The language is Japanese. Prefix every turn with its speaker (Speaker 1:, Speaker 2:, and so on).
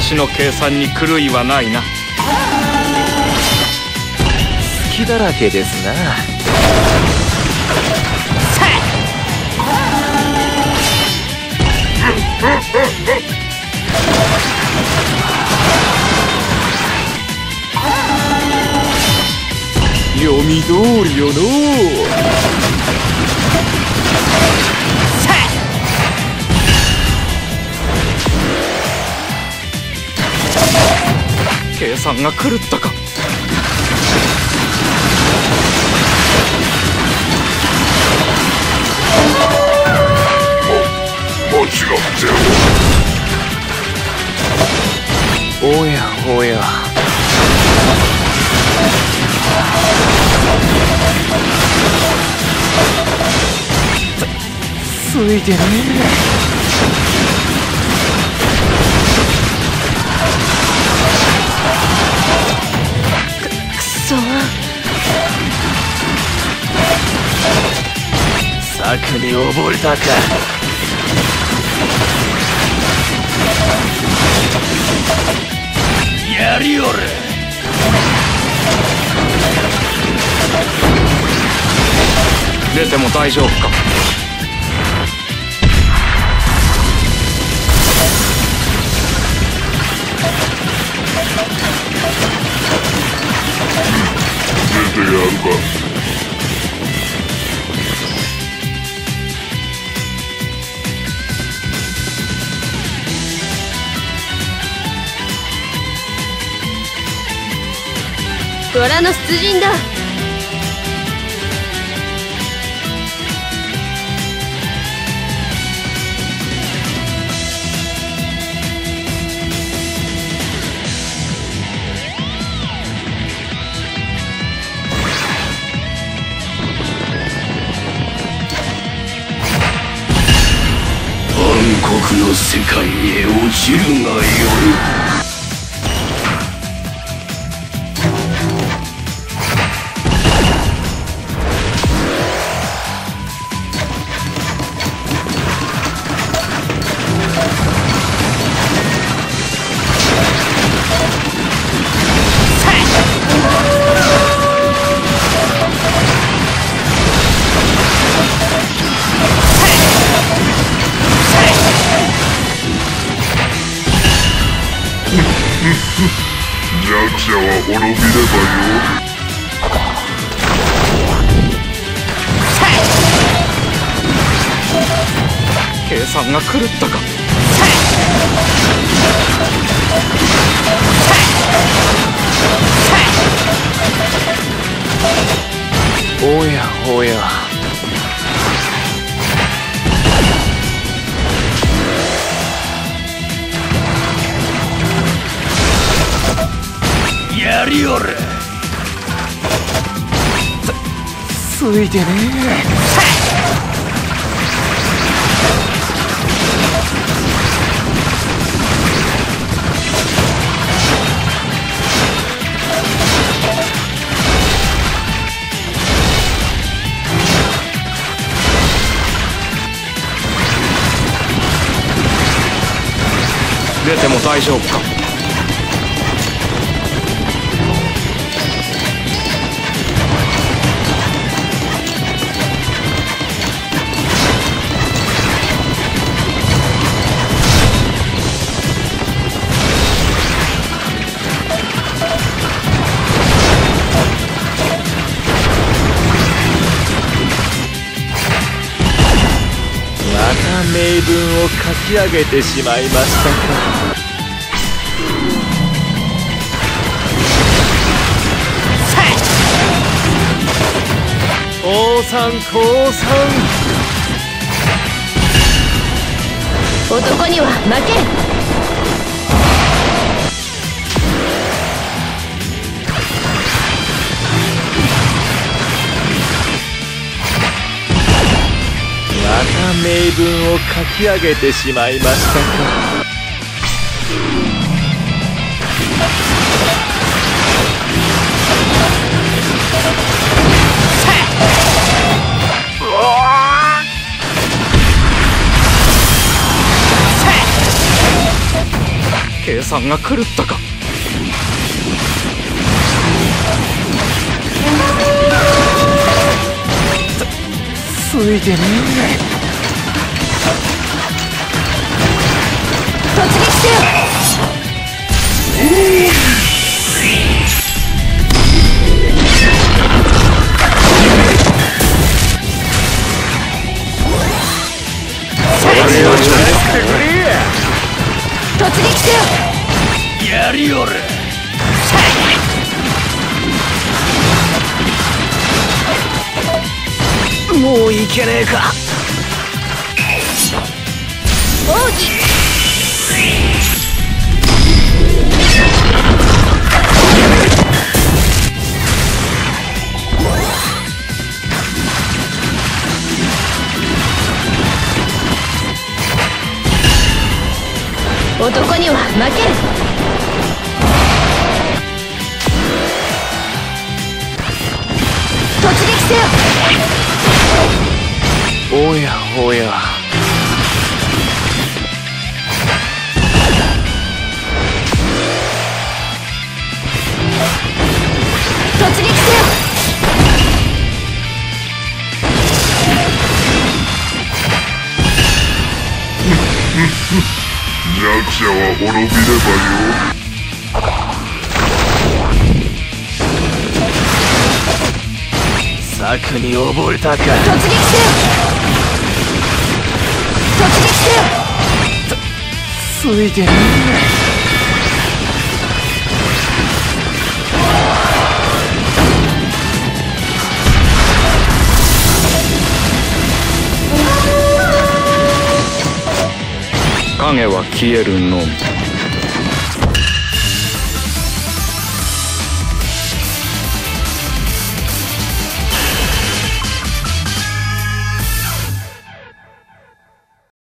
Speaker 1: 私の計算に狂いはないな。
Speaker 2: 隙だらけですな。読み通りよのう。
Speaker 1: 計算が狂ったか。
Speaker 3: 間違って
Speaker 2: おやおや。ついてね
Speaker 4: くそ。
Speaker 2: 策に溺れたか。やりおる。
Speaker 1: 出ても大丈夫か。
Speaker 3: 出てやるか。
Speaker 4: 虎の出陣だ。
Speaker 3: 暗黒の世界へ落ちるがよい。弱者は滅びればよい。
Speaker 1: 計算が狂ったか。
Speaker 2: おやおや。
Speaker 3: やりおる。
Speaker 2: ついてね
Speaker 1: 出ても大丈夫か。
Speaker 2: 名文を書き上げてしまいましたか。降参降参。
Speaker 4: 男には負けん。
Speaker 2: また名文を書き上げてしまいましたか。
Speaker 1: 計算算が狂ったか。
Speaker 2: ついてね
Speaker 4: 突撃せよ。突撃せよ。
Speaker 3: やりおる。
Speaker 2: もういけねえか。
Speaker 4: 奥義。男には負ける。突撃せよ。
Speaker 2: おやおや。
Speaker 4: 突撃せよ。
Speaker 5: 弱者は滅びればよ。
Speaker 2: 策に溺れたか。
Speaker 4: 突撃せよ。突撃せよ。
Speaker 2: ついてね
Speaker 1: 影は消えるのみ。